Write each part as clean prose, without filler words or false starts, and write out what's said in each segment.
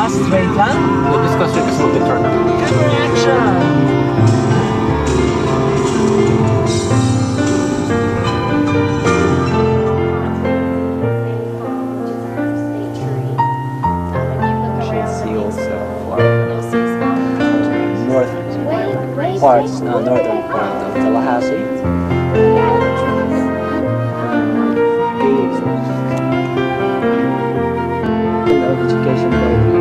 straight lang? Just go straight kasi mag-turn. Camera action! Parts, northern part of Tallahassee. Education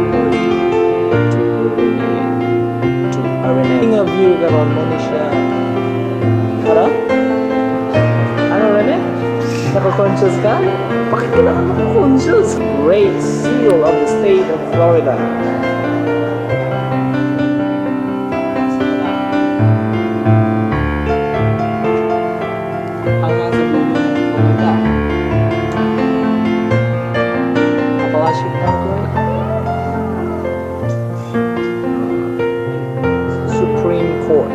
to R&R. Of you karon mo ni siya. Ano? Ano Rene? Naka-conscious ka? Bakit ka naman naka-conscious? Great seal of the state of Florida. Supreme Court.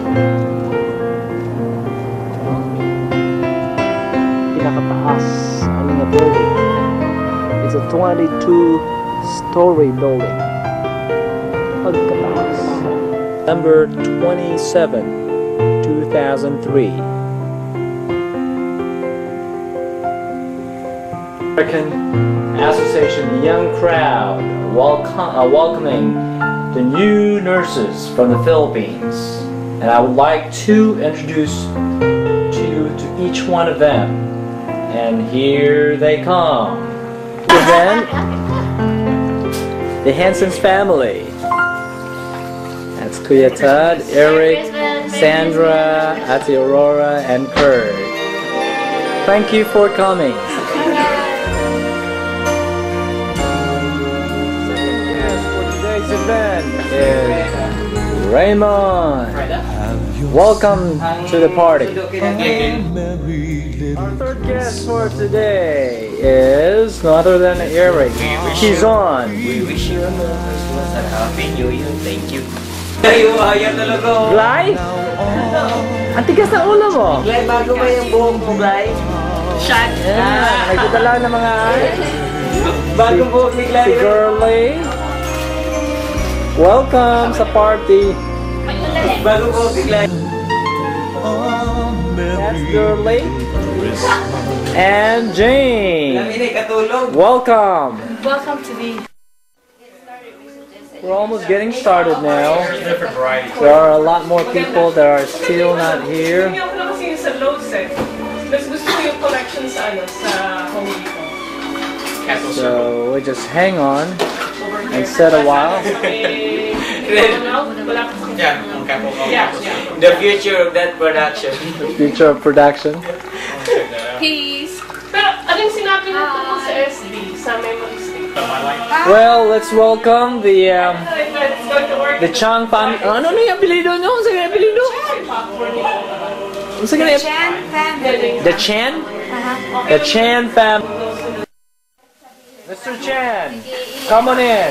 Pinakataas ang mga building. It's a 22-story building. Pagkataas. Number 27, 2003. American Association Young Crowd welcoming the new nurses from the Philippines, and I would like to introduce you to each one of them. And here they come. Then the Hanson's family. That's Kuya Todd, Eric, Sandra, Ate Aurora, and Kurt. Thank you for coming. Event is Raymond. Welcome to the party. Our third guest for today is no other than Eric. He's on. We wish you a Christmas and Happy New Year. Thank you. Glay? Ang tigas na ulo mo. Glay, bago ba yung buhok mo, Glay? Shot! Yeah, nakikita lang ng mga Bago buhok ni Glay. si Girly. Welcome sa party. Bago buhok ni Glay. That's Girly. And Jane. Welcome. Welcome to the... We're almost getting started now. There are a lot more people that are still not here. So we just hang on and sit a while. The future of that production. The future of production. Peace. Pero anong sinabi mo tungkol sa SD, sa memory stick? Well, let's welcome the Chang family. Ano na yung apelido nyo? Ano yung apelido? The Chan family. The Chan? The Chan family. Mr. Chan, come on in.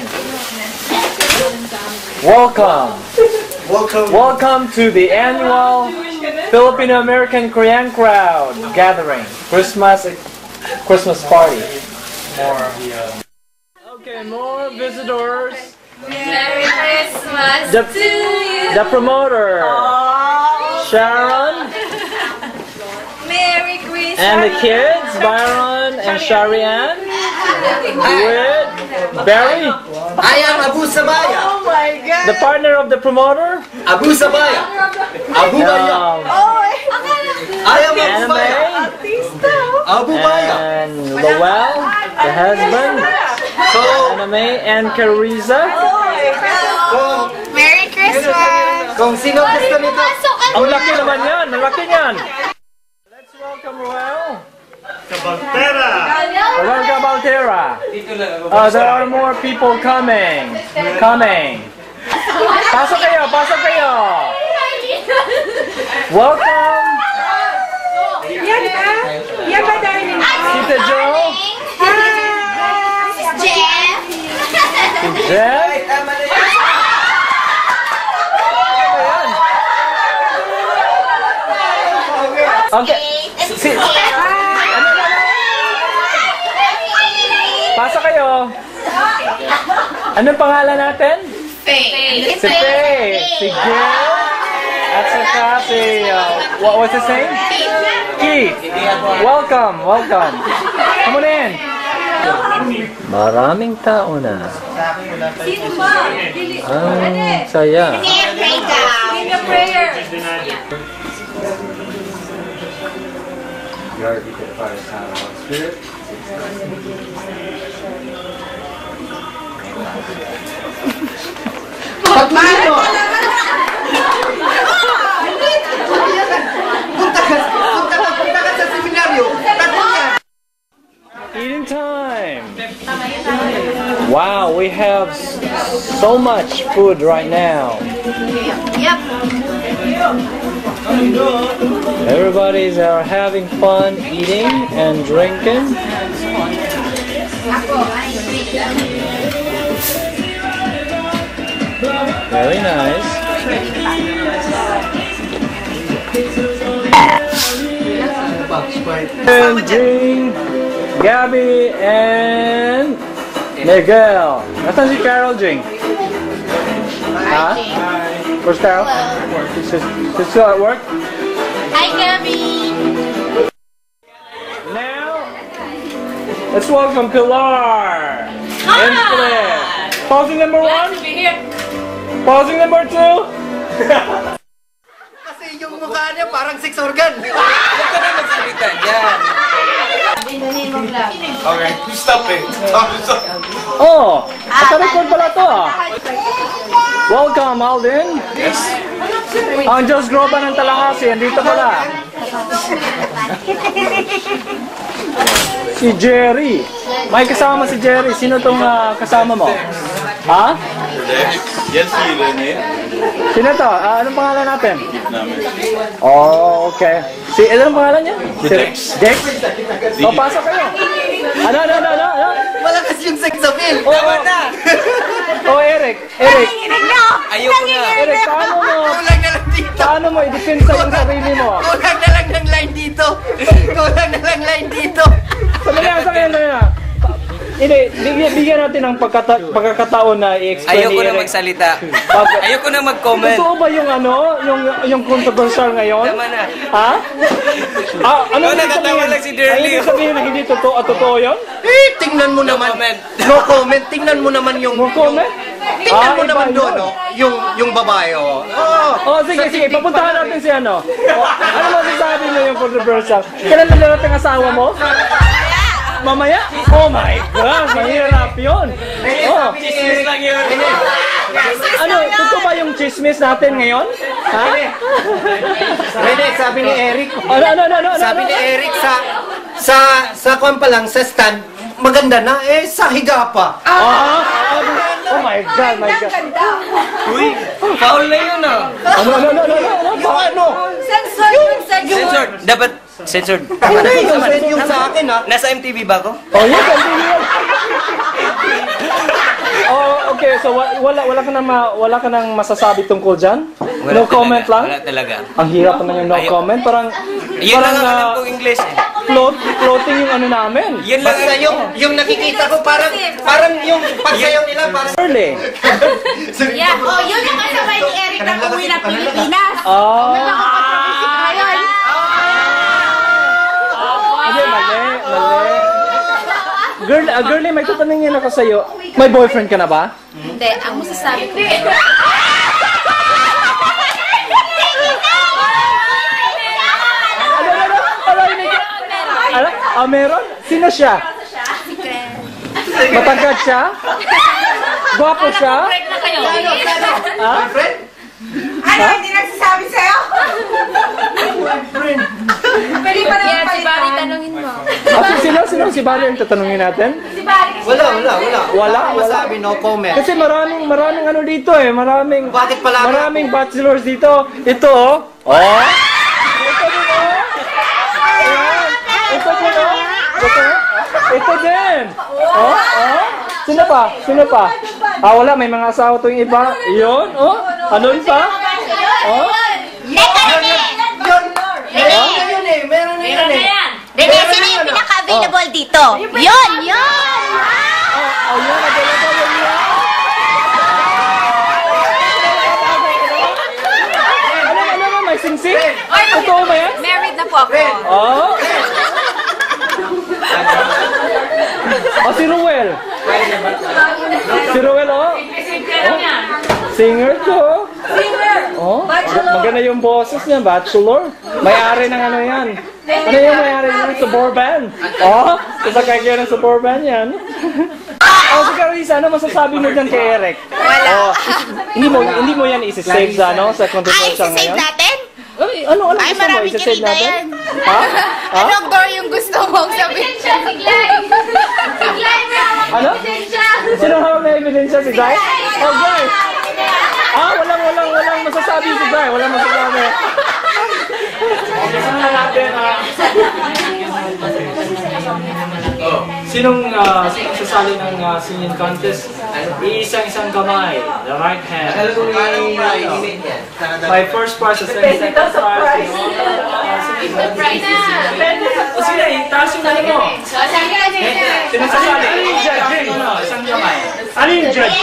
Welcome. Welcome to the annual Filipino-American Korean Crowd gathering. Christmas party. Okay, more visitors. Merry Christmas to you. The promoter, Sharon, Merry Christmas. and the kids, Byron and Sharian, with Barry, I am Abu Sabaya. Oh my God. the partner of the promoter, Abu Sabaya. Abu Baya. I am Abu Baya. Abu Baya. and Lowell, the husband, Anime, and Carissa. Merry Christmas. Kung sino gusto nito? Ang laki naman yan, ang laki yan. Let's welcome Roel. Roel Cabaltera. There are more people coming. Pasok kayo, pasok kayo. Welcome. Yan ba darling? Tita Jo. Jeff. Jeff. Okay. Pasok kayo. Anong pangalan natin? Faye. Si Faye. Si Gil. At saka si, what was his name? Keith. Welcome, welcome. Come on in. Maraming tao na. Sino ba? Ang saya. Sing a prayer. Eating time. Wow, we have so much food right now. Yep. Everybody's having fun eating and drinking. Very nice. And Jean, Gabby, and Miguel. Nasaan si Carol, Jing? Huh? Where's Carol? She's still at work? Hi, Gabby. Now, let's welcome Pilar and Flip. Pausing number 1? Pausing number 2? Kasi yung mukha niya parang sex organ. Huwag ka na magsalita yan. Okay, stop it. Oh, naka-record pala to ah. Welcome, Alden. Yes. Ang Diyos Groba ng Tallahassee, andito pala. Si Jerry. May kasama si Jerry. Sino tong kasama mo? Ha? Yes, René. Sino to? Anong pangalan natin? Oh, okay. Anong pangalan niya? Si Dex. Dex? O, pasok kayo. Ano? Wala kasi yung sex appeal. Tama na. Oh, Eric. Ayoko na. Eric, paano mo? Kulang na lang dito. Paano mo i-defensa yung sarili mo? Kulang na lang ng line dito. Kulang na lang line dito. Sabi na. Hindi, bigyan natin ng pagkakataon na i-explain Ayoko ni na Eric. magsalita. Ayoko na mag-comment. Totoo ba yung yung controversial ngayon? Tama na. Ha? Ano No, natatawa lang si Dirly. Ay, sabihin na hindi totoo yun? Tingnan mo naman. No comment. Tingnan mo naman yung... No comment? Tingnan mo iba naman yun. doon, no? Yung babae, oh. Oh, sige, papuntahan natin si ano. Ano mo sasabi mo yung controversial? Kailan na natin asawa mo? Mamaya? Oh my God, mahirap yun. Oh. Chismis lang yun. Ano, totoo ba yung chismis natin ngayon? Ha? Rene, sabi ni Eric. Ano? Sabi ni Eric sa kwan pa lang, sa stand, maganda na, sa higa pa. Oh my God, Uy, foul na yun, ah. Ano? Censored. Dapat censored. Yung sa akin, ah. Nasa MTV ba ako? Oh, yun, continue. Oh, okay, so wala ka nang masasabi tungkol diyan? No comment lang? Wala talaga. Ang hirap naman yung no comment, parang Yun lang ang alam kong English, eh. floating yung ano namin. Yun lang. Basta yung nakikita ko parang yung pagsayaw nila parang... Early. Yeah. Oh, yun yung kasabay ni Eric na umuwi ng Pilipinas. Hindi, mali. Girlie, may tatanungin ako sa'yo. May boyfriend ka na ba? Hindi, ang masasabi ko. Meron? Sino siya? Matangkad siya? Gwapo siya? Friend? Ano, hindi nagsasabi sa'yo? Pwede pa naman si Barry, tanungin mo. Sino si Barry ang tatanungin natin? Si Barry. Wala. Masabi, no comment. Kasi maraming ano dito eh. Bakit pala? Maraming bachelors dito. Ito oh. Oh. Ito din oh. Ayan. Ito din oh. Ito din. Oh. Sino pa? Wala. May mga asawa to yung iba. Yun. Oh. Ano pa? Oh. Meron na yun eh. Rene, sino yung pinaka-available dito? Yun! Yun. Available yun. Singer to. Oh, maganda yung boses niya, bachelor. May-ari ng ano yan. Ano yung may-ari ng suburban? Oh, isa kaya ng suburban yan. Oh, si Carissa, ano masasabi mo dyan kay Eric? Wala. Oh, hindi mo yan isi-save sa ano, sa controversial ngayon? Ay, natin? Ay, ano Ay, gusto mo? marami Isa-save kinita natin? yan. Ha? Ha? Anong door yung gusto mong sabihin? Siglay! Siglay mo! Ano? Sino hawak na ebidensya? Si Guy? Oh, Guy! Ah, walang masasabi si Guy. Walang masasabi. Saan na natin, Sinong sasali ng singing contest? Isang kamay. The right hand. My first prize, the second prize. O sila, taas yung ano mo. Sinong sasali? Isang kamay. Ano yung judge?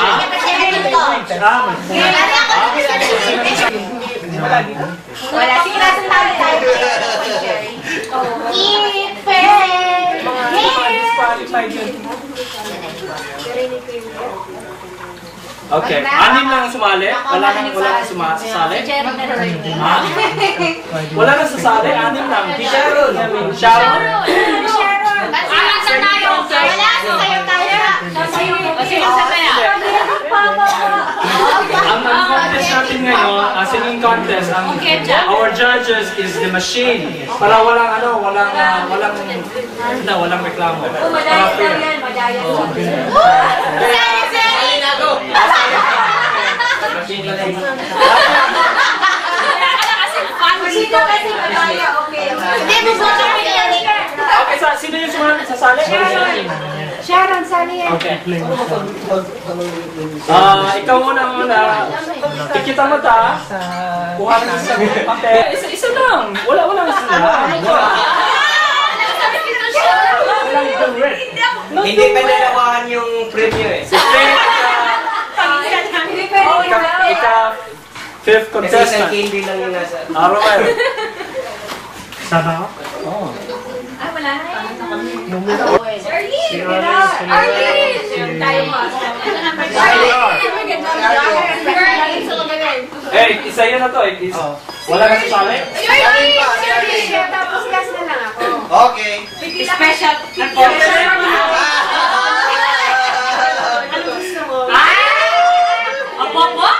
Wala. Sige, nasa tayo. Keep it. Okay, anim lang sumali? Wala nang sumasali? Ha? Wala nang sasali? Anim lang? Sharon! Sharon? Wala sa tayo! Wala sa tayo tayo! Sino sa kaya? Ang contest natin ngayon, ang singing contest, our judges is the machine. Para walang reklamo. Para fair. Okay, sino yung sasali? Sharon, sali yan. Okay. Ikaw muna. Ikita mo ta. Kuha na sa papel. Isa lang. Walang isa lang. Hindi pa nalawahan yung premiere eh. Fifth contestant. Hindi lang yung nasa. Arwell. Sana ako? Oh. Ay, wala na yan. Eh, isa yun na to. Wala na sasali? Tapos gas na lang ako. Okay. Special. Ano gusto mo? Opo?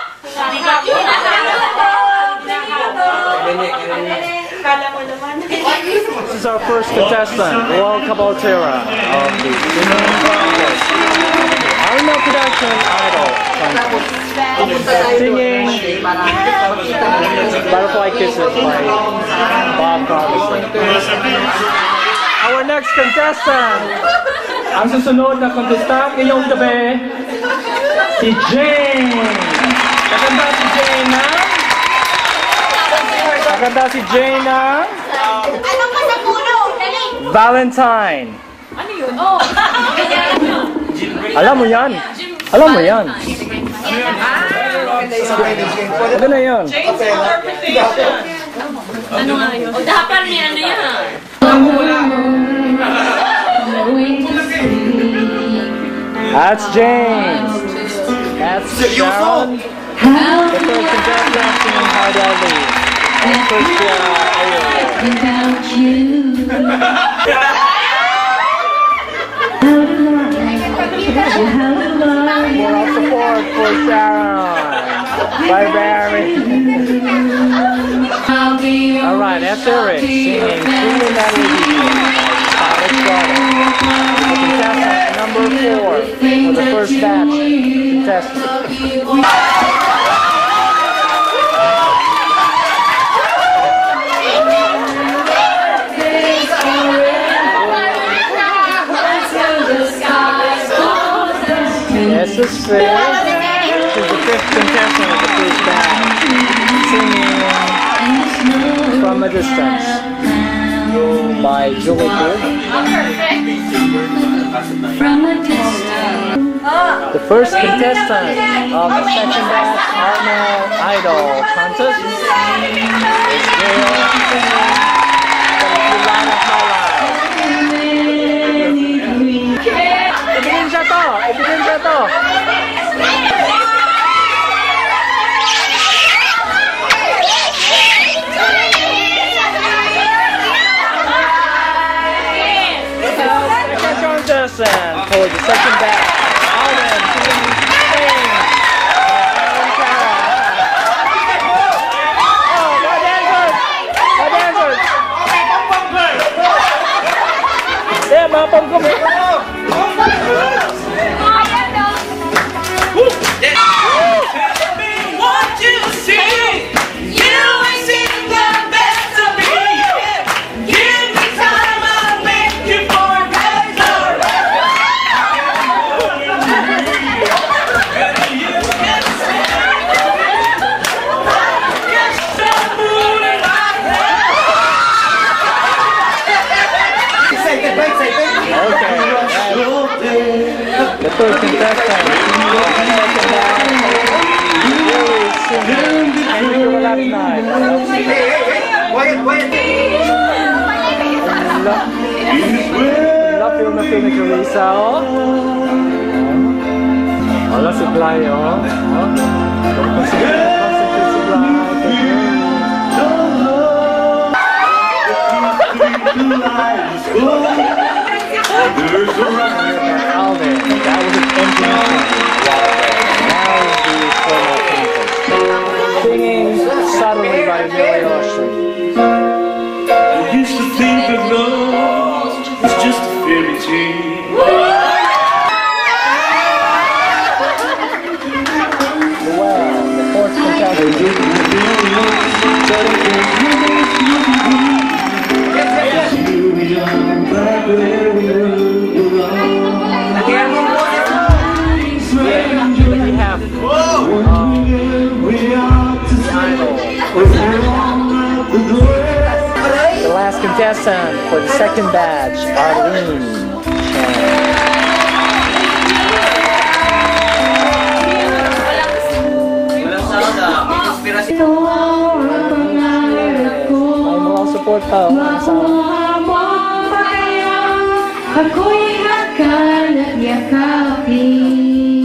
This is our first contestant, Royal Cabaltera of the singing contest. R&R Production Idol contest. Singing Butterfly Kisses by Bob Carlson. Our next contestant, ang susunod na contestant ngayong gabi, si Jane. Maganda si Jane na? Maganda si Jane na? Anong masapuno? Dali! Valentine. Ano yun? Oh! Alam mo yan. Alam mo yan. Ano na yun? Ano nga yun? O dapat niya, ano yan? That's James. That's Sharon. The first contestant singing Hard Ali. And Christian Without you, moral support for Sharon by Barry. I'll be Alright, that's Eric singing Feeling That With You. Contestant number 4 for the first batch contestant. This is fair. This is the fifth contestant of the first batch, singing From a Distance by Julie Gould. from a distance. The first contestant of the second batch R&R Idol contest is Gail singing from Line of My Life. Ebidensya to! Ebidensya to! gusto ni Carissa, oh. Wala si Bly, oh. Alvin, that was an engineering. Now the formal painting. Singing subtly by Billy Ocean. I used to think that love was just a fairy tale. Well, the fourth contestant. We have the last contestant for the second batch, Arlene. May mga support pa. Ako'y akan at yakapin.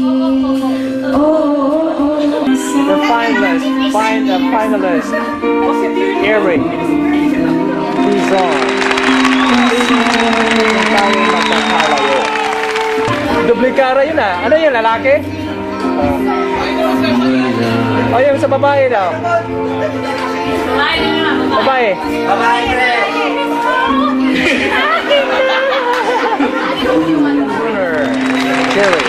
The finalist, Eric. He's on. Duplikara yun ah. Ano yun, lalaki? O yung sa babae daw. Babae. Babae rin. Jerry.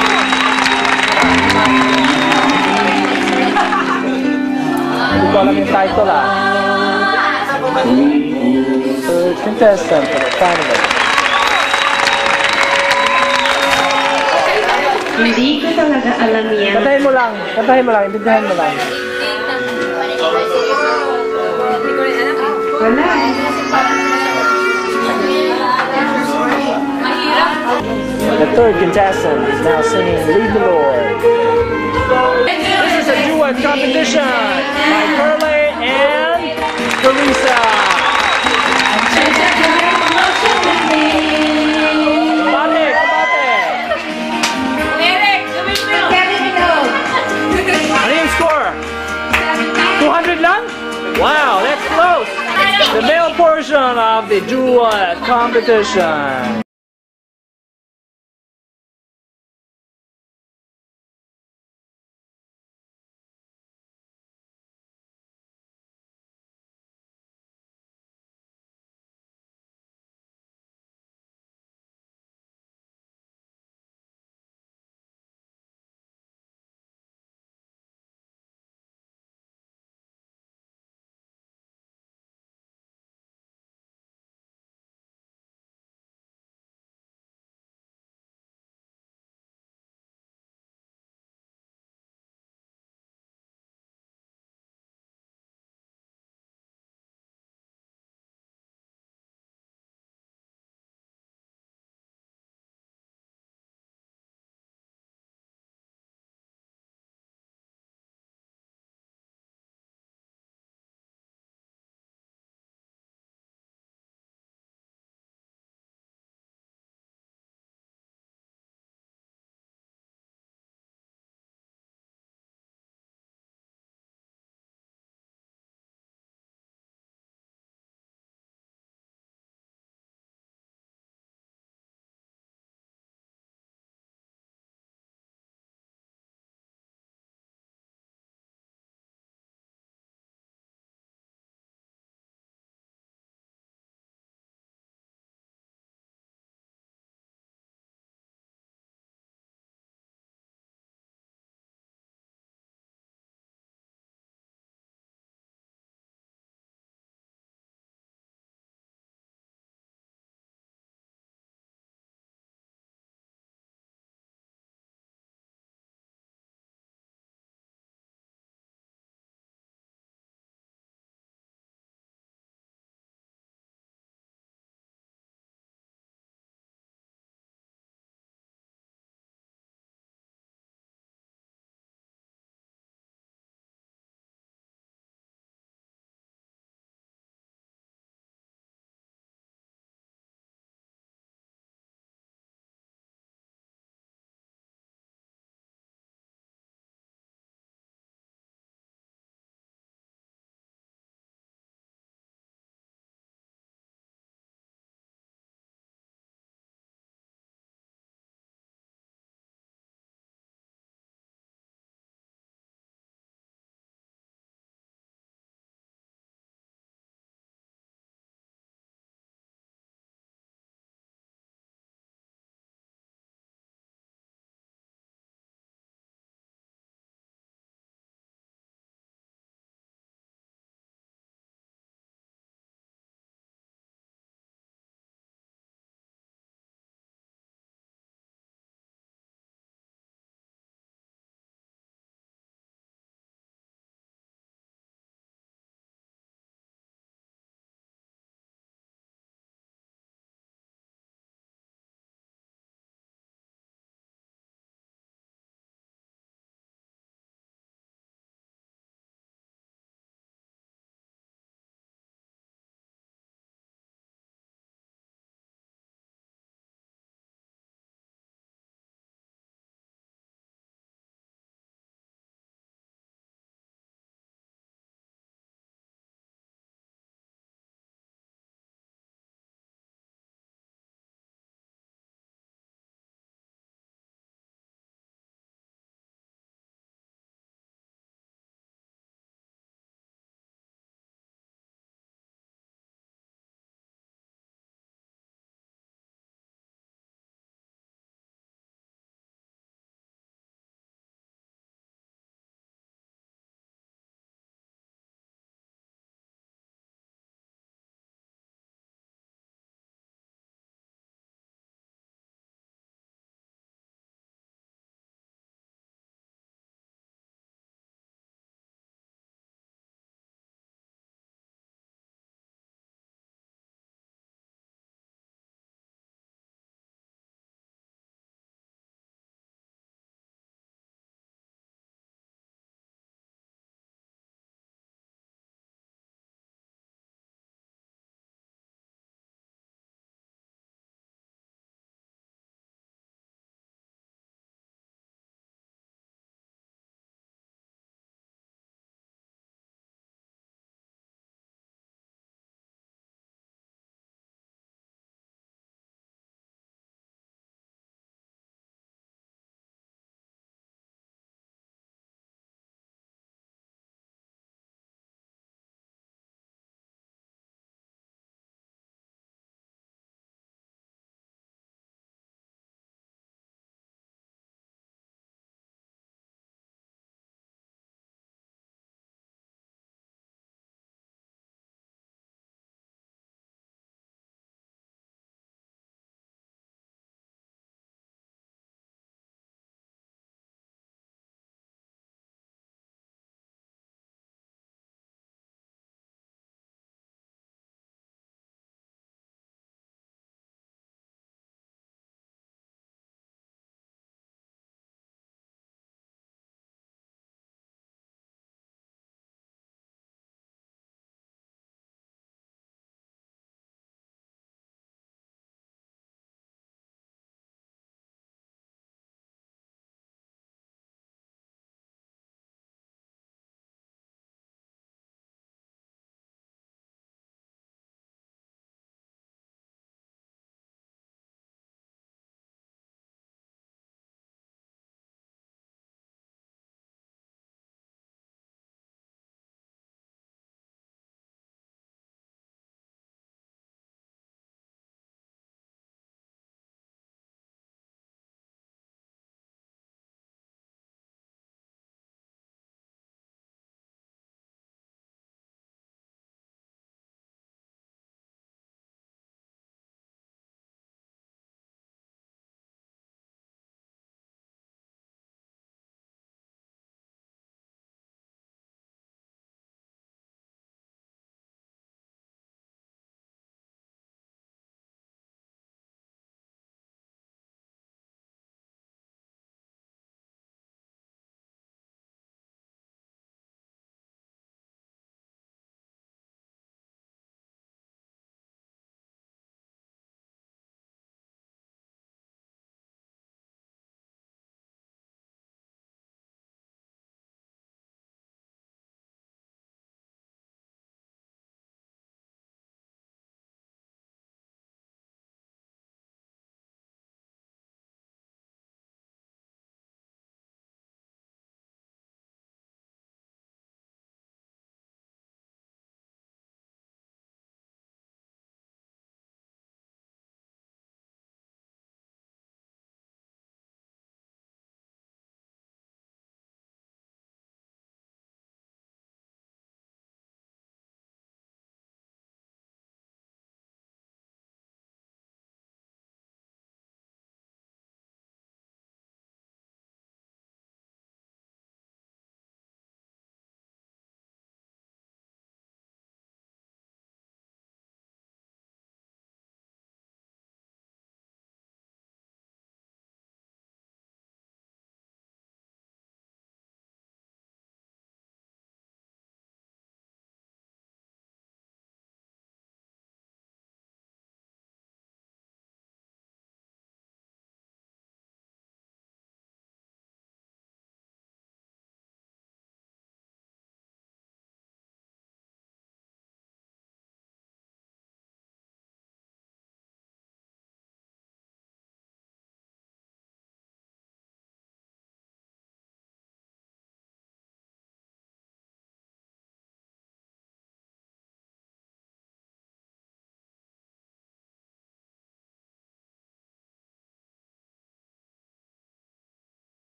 Hindi ko alam yung title ah. Third contestant for the finalist. Hindi ko talaga alam yan. Kantahin mo lang, intindihan mo lang. Wala. The third contestant is now singing Lead the Lord. This is a duet competition by Curly and Carissa. Eric, gawin mo. Ano yung score? 200 lang? Wow, that's close. The male portion of the duet competition.